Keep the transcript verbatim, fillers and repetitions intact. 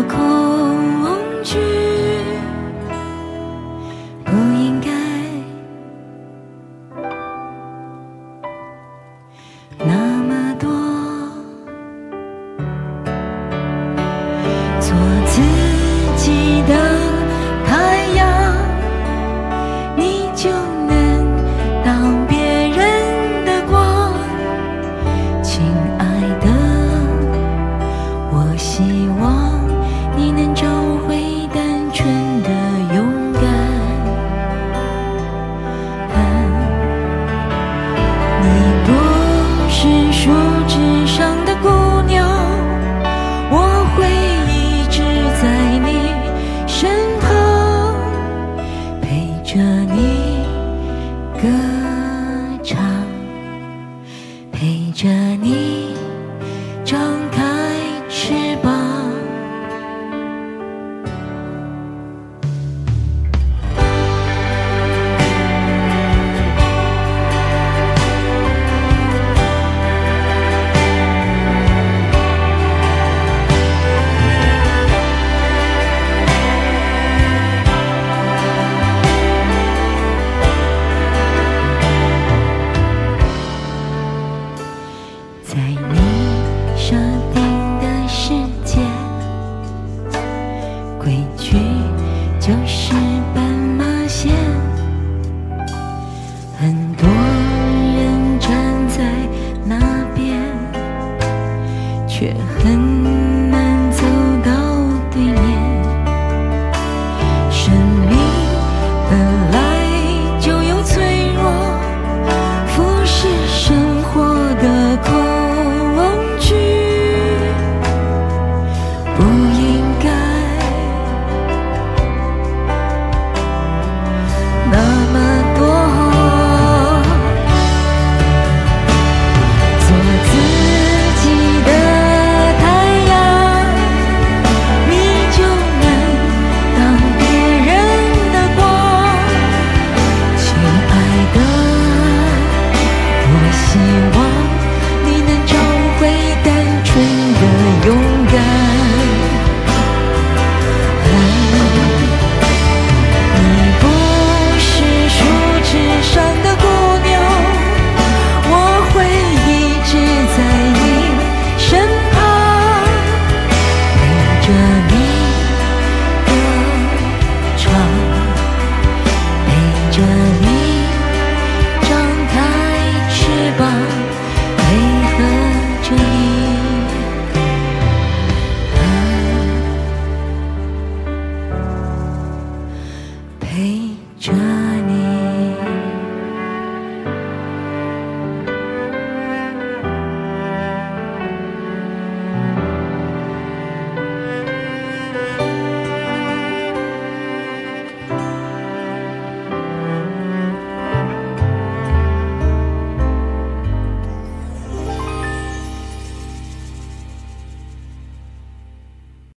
恐惧，不应该那么多。做自己的太阳，你就能当别人的光。亲爱的，我希望你能找回单纯的勇敢。你不是树枝上的姑娘，我会一直在你身旁，陪着你歌唱，陪着你张开翅膀。在你设定的世界，规矩就是斑马线。很多人站在那边，却很难走到对面。生命本来就有脆弱，俯视生活的恐惧，不